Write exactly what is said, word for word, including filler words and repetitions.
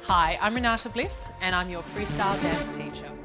Hi, I'm Renata Bliss and I'm your freestyle dance teacher.